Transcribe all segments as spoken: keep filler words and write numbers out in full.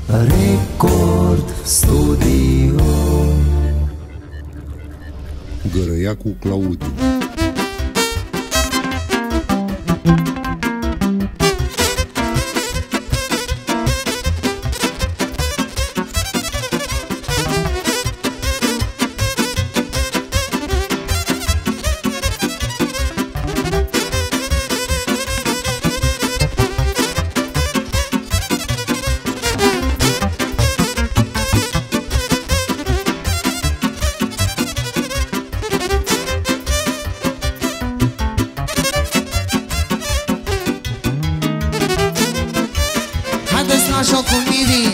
Record Studio. Gărăiacu Claudiu. Haideți la jocul mirii.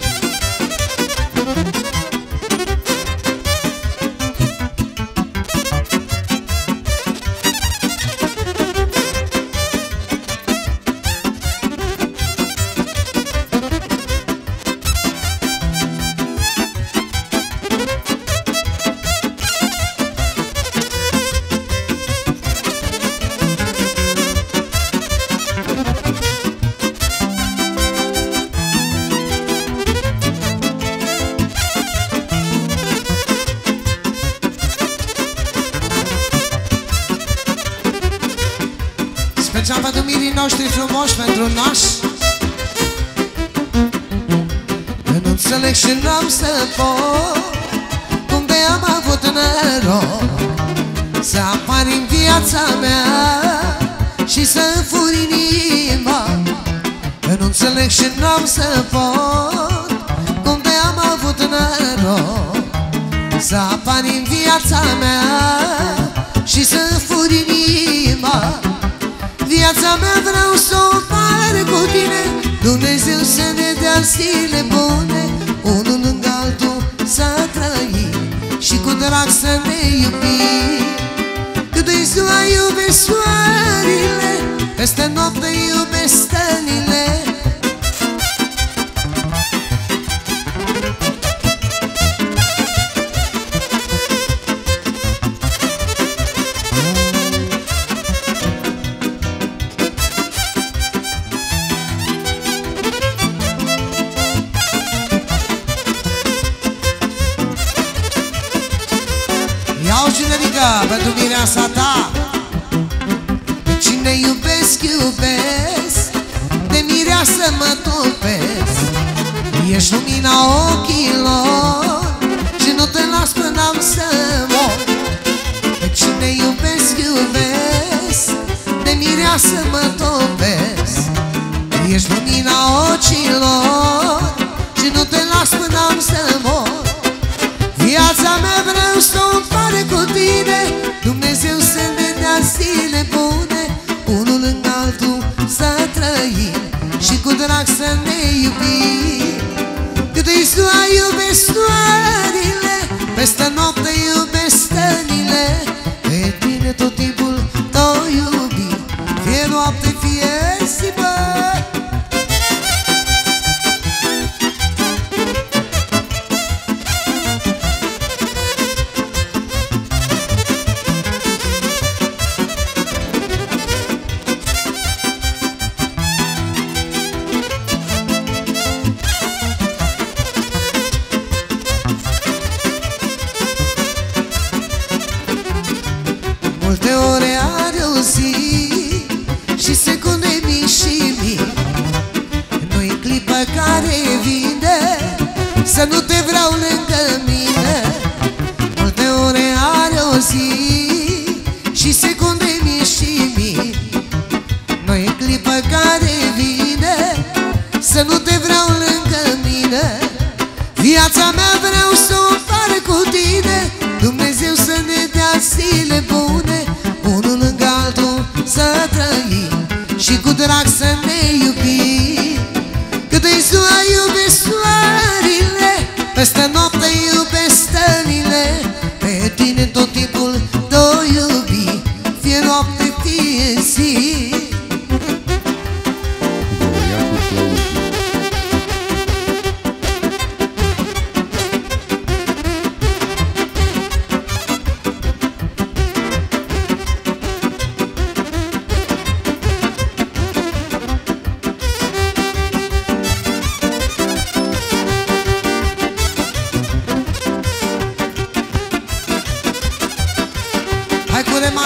Special pentru mirii noștri frumoși, pentru naș. Nu înțeleg și n-am să pot cum de am avut noroc să apari în viața mea și să furi inima. Nu înțeleg și n-am să pot cum de am avut noroc să apari în viața mea și să furi inima. Viața mea vreau să o par cu tine, Dumnezeu să ne dea zile bune, unul lângă altul să trăim și cu drag să ne iubim. Cât de ziua iubesc soarele, peste noapte iubesc stelile. Iau generică pentru mireasa ta. Pe cine iubesc, iubesc, de mireasă mă topesc. Ești lumina ochilor și nu te las până am să mor. Pe cine iubesc, iubesc, de mireasă mă topesc. Ești lumina ochilor și nu te las până am să mor. Viața mea vreau să o împare cu tine, Dumnezeu să ne dea zile bune, unul lângă altul să trăim și cu drag să ne iubim. Cât-i ziua iubesc soarele, peste noapte iubesc stănile. Pe tine tot timpul te-o iubi, fie noapte, fie zi, bă. Multe ore are o zi și secunde mii și mii, nu-i clipă care vine să nu te vreau lângă mine. Multe ore are o zi și secunde mii și mii, nu-i clipă care vine să nu te vreau lângă mine. Viața mea vreau să o par cu tine, Dumnezeu să ne dea zile bune, unul lângă altul să trăim și cu drag să ne iubim. Cât-i ziua iubesc soarele, peste noapte iubesc stările. Pe tine tot timpul te-o iubi, fie noapte, fie zi.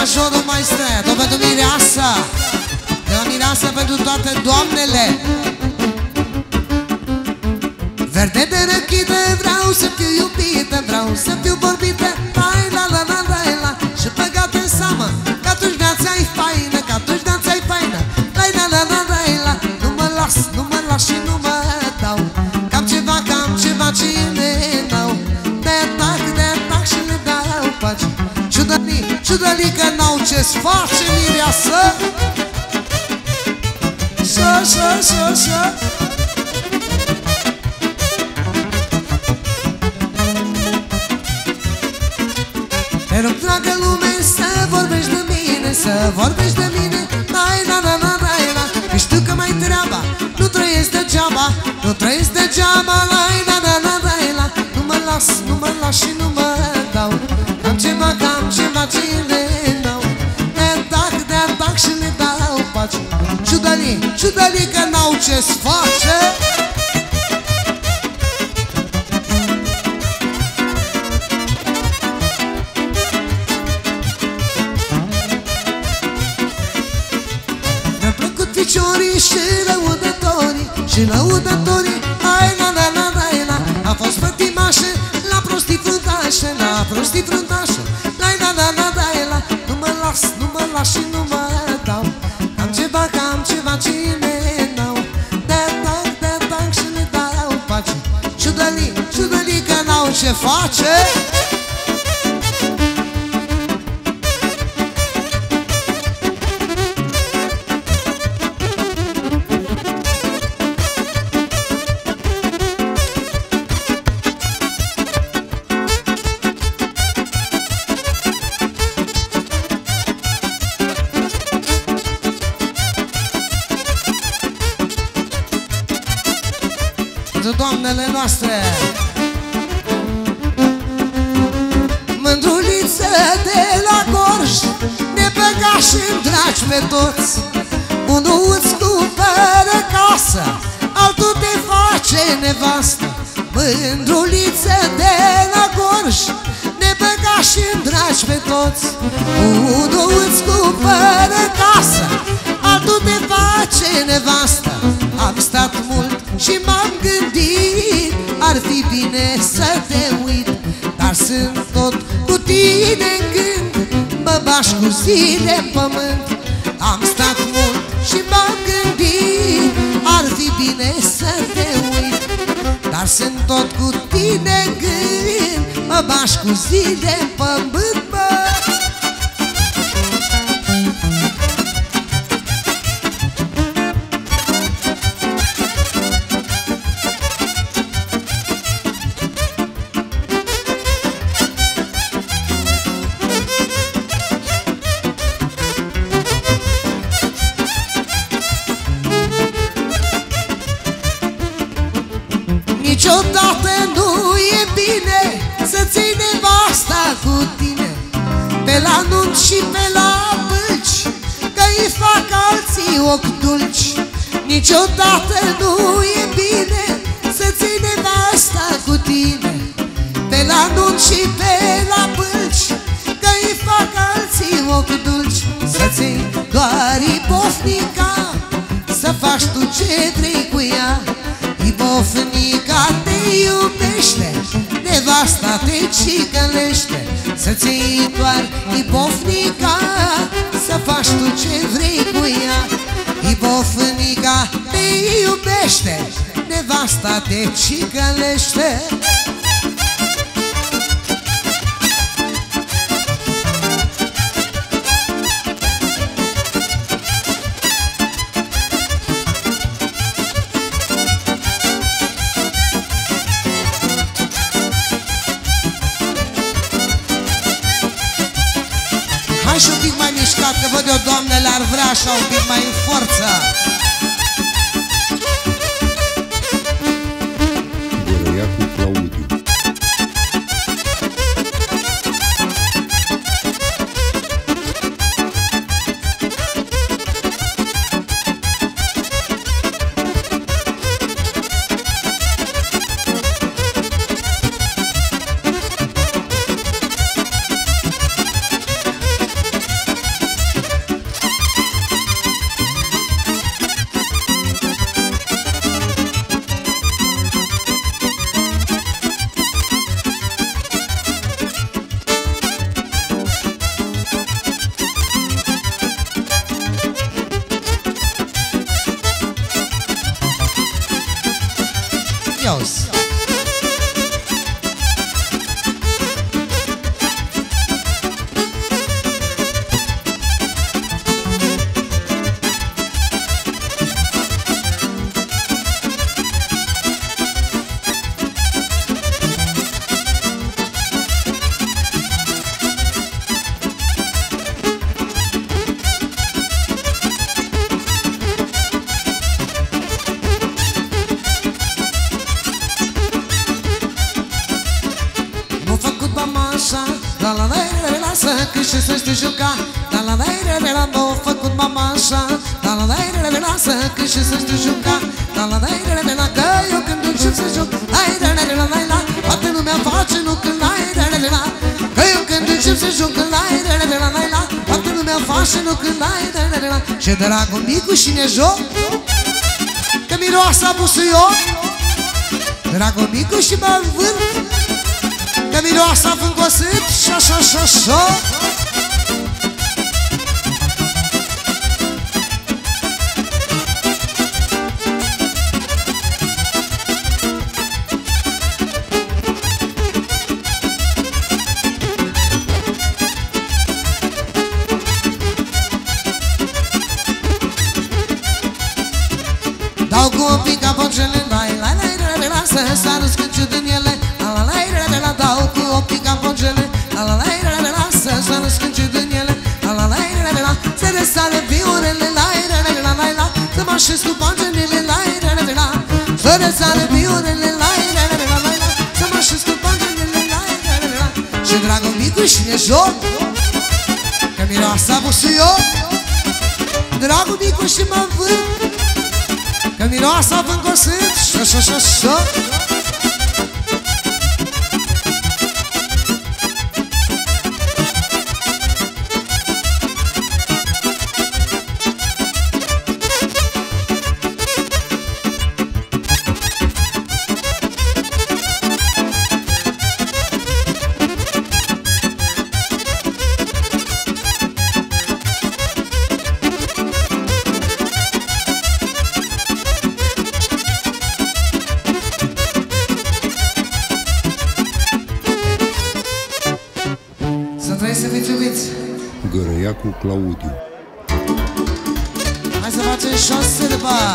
majorul mai străia, tot pentru mireasa. De la mireasa pentru toate doamnele. Verde de răchită, vreau să fiu iubită, vreau să fiu vorbită, lai la la la la la. Și băgată în seamă, că atunci viața-i faină, că atunci viața-i faină, lai la la la la la. Nu mă las, nu mă las și nu mă dau, cam ceva, cam ceva ce le dau. De atac, de atac și le dau pace. Ciudălii, ciudălii că n-au ce-ți face mireasă. Să, să, să, să. Te rog, dragă lume, să vorbești de mine, să vorbești de mine, dai, la, la, la, la, la. Că știu că mai treaba, nu trăiesc degeaba, nu trăiesc degeaba, la, la, la, la, la, la. Nu mă las, nu mă las și nu mă dau, am ceva, cam ceva ce le dau. De atac, de atac și le dau pace. Ciudălii, ciudălii că n-au ce-ți face. Ficiorii și lăudătorii, și lăudătorii, ai la la la la la. A fost pătimașă la prostii fruntașă, la prostii fruntașă, la la la la la la. Nu mă las, nu mă las și nu mă dau, am ceva, cam ceva ce le dau. De atac, de atac și le dau pace. Ciudălii, ciudălii că n-au ce face. Doamnele noastre, mândruliță de la Gorj, ne băga și-n dragi pe toți. Unul îți cumpără casă, altul te face nevastă. Mândruliță de la Gorj, ne băga și-n dragi pe toți. Unul îți cumpără casă, altul te face nevastă. Am stat mult și m-am gândit, ar fi bine să te uit, dar sunt tot cu tine în gând, mă bași cu zile în pământ. Am stat mult și m-am gândit, ar fi bine să te uit, dar sunt tot cu tine în gând, mă bași cu zile în pământ, bă. Niciodată nu e bine să ții nevasta cu tine pe la nunți și pe la bâlci, că îi fac alții ochi dulci. Niciodată nu e bine să ții nevasta cu tine pe la nunți și pe la bâlci, că îi fac alții ochi dulci. Să ții doar ibofnica, să faci tu ce vrei cu ea. Ibofnica te iubește, nevasta te cicălește. Să ții doar ibofnica, să faci tu ce vrei cu ea. Ibofnica te iubește, nevasta te cicălește. Hai și un pic mai mișcat, că văd eu doamnele ar vrea așa un pic mai în forță. Gărăiacu Claudiu. Ia uzi. La la la la la, să cânt și să știu juca. La la la la la la, m-a făcut mama așa. La la la la la la, să cânt și să știu juca. La la la la la la, că eu când încep să joc. Hai la la la la la, toată lumea face nu când la la la la. Că eu când încep să joc la la la la la, toată lumea face nu când la la la la. Și dragul micu și ne joc, că miroasa busuioc. Dragul micu și mă învârt, că miroasa fâncosit și așa, așa, așa. Dau cu o pic apocele, lai, lai, lai, lai, lai, lai, să sară scânciu din ele. La la la la la la, dau cu o pic apocele. La la la la la la, să sară scânciu din ele. La la la la la la, se resare viorele. La la la la la la, să mă așez cu pangenele. La la la la la, se resare viorele. La la la la la, să mă așez cu pangenele. La la la la, și dragul micu și ne joc, că miroasa busuioc. Dragul micu și mă învârt, că miroasa fâncosit și așa, așa, așa. Să fiți iubiți. Gărăiacu Claudiu. Hai să facem șase de ba.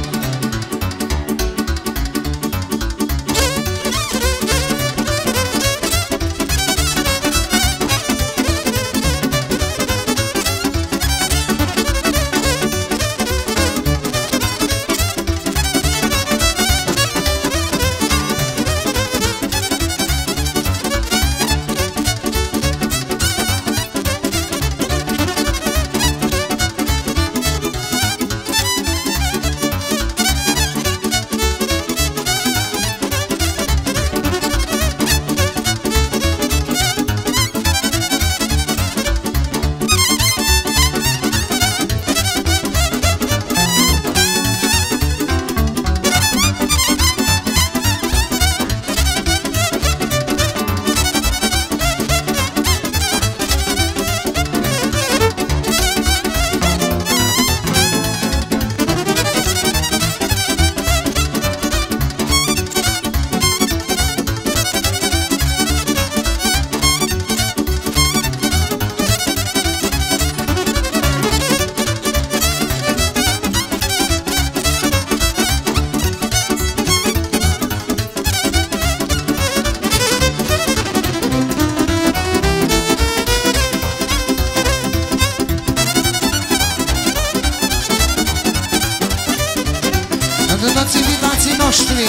Pentru toți invitații noștri.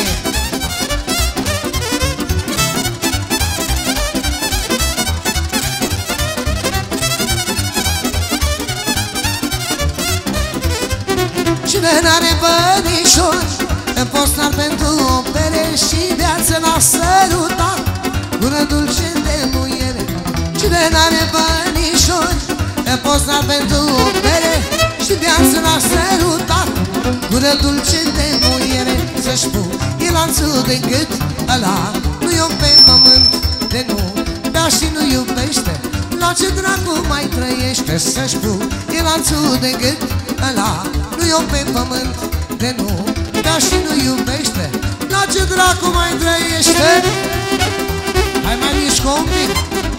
Cine n-are bănișori, în postar pentru o bere și viață n-a sărutat, gură dulce de muiere. Cine n-are bănișori, în postar pentru o bere și viață n-a sărutat, gură dulce de muiere. Să-și pune lanțul de gât, ăla nu-i om pe pământ de nu bea și nu iubește, la ce dracu mai trăiește. Să-și pune lanțul de gât, ăla nu-i om pe pământ de nu bea și nu iubește, la ce dracu dracu mai trăiește? Hai mai mișcă un pic.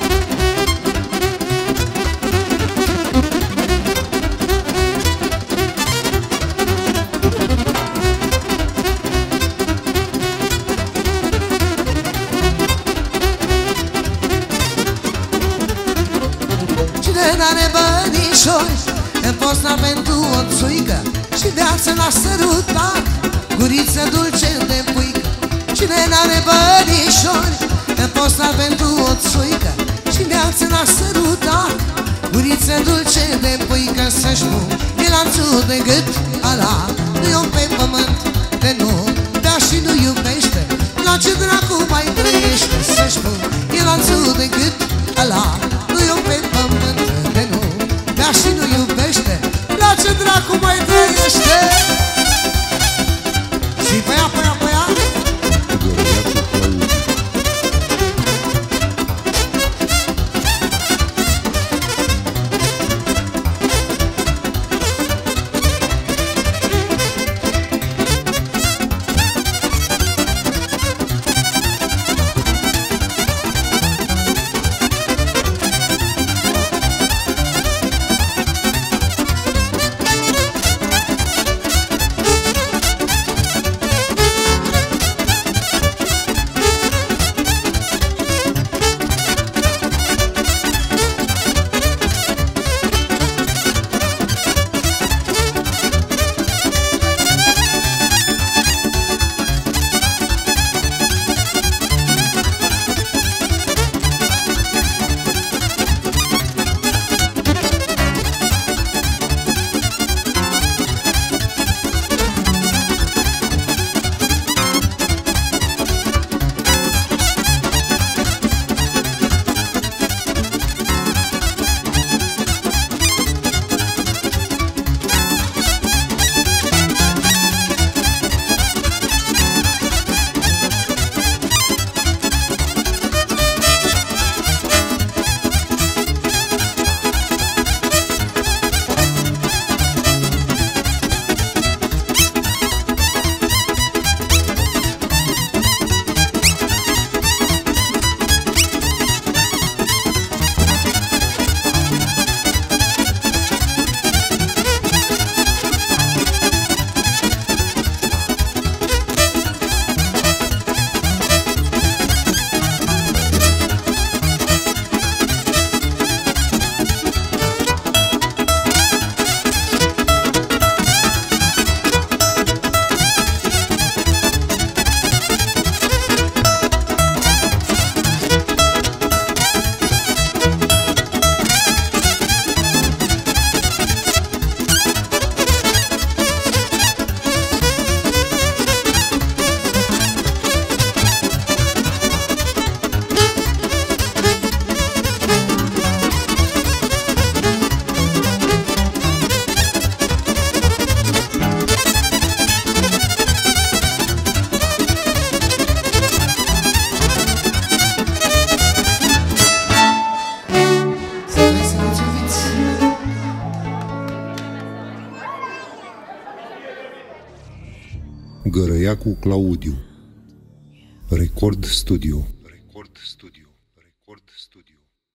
Cine n-are bănișori în postar pentru o țuică și viață l-a sărutat, guriță dulce de puică. Cine n-are bănișori în postar pentru o țuică și viață l-a sărutat, guriță dulce de puică. Să-și pune lanțul de gât, ala nu-i om pe pământ de nu, dar și nu iubește. La ce dracu mai trăiește? Să-și pune lanțul de gât, ala nu-i om pe pământ de nu, dar și nu iubește. La ce dracu mai trăiește? Și pe ea, pe ea, pe ea. Gărăiacu Claudiu. Record Studio. Record Studio.